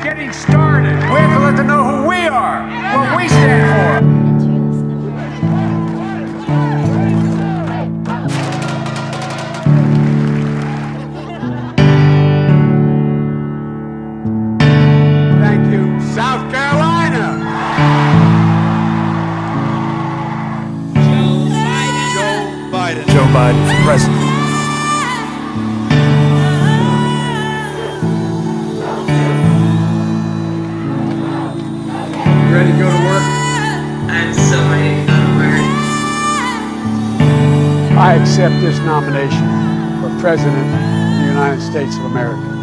getting started. We have to let them know who we are, what we stand for. Thank you, South Carolina. Joe Biden for president. You ready to go to work? I'm so ready to go to work. I accept this nomination for President of the United States of America.